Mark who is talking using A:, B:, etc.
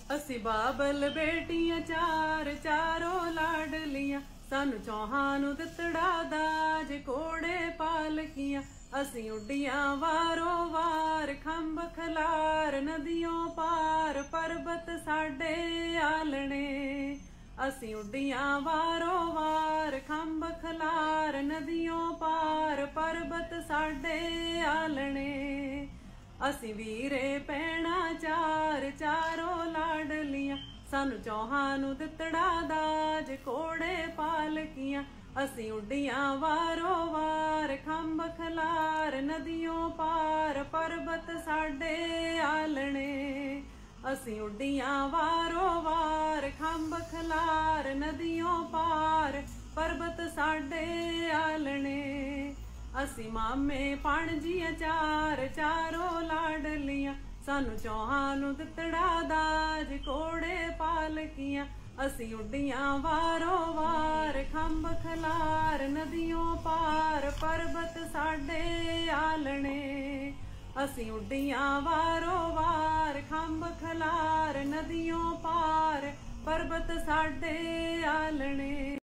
A: असी बाबल बेटियां चार चारों लाडलियां सानू चौहानू दितड़ा दाज कोड़े पालकियां असी उड्डियां वारो वार खंब खलार नदियों पार पर्बत साडे आलने असी उड्डियां वारो वार खंब खलार नदियों पार पर्बत साडे आलने असी वीरे पैणा चार चारों लाडलियां सानू चौहानू दितड़ा दाज कोड़े पालकियां असी उड्डियां वारो वार खंब खलार नदियों पार पर्बत साडे आलने असी उड्डियां वारो वार खंब खलार नदियों पार पर्बत साडे आलने असी मामे पणजियां चार चारों लाडलियां सानू चौहानू दितड़ा दाज कोड़े पालकियां असी उड्डियां वारो वार खंब खलार नदियों पार पर्बत साडे आलने असी उड्डियां वारो वार खंब खलार नदियों पार पर्बत साडे आलने।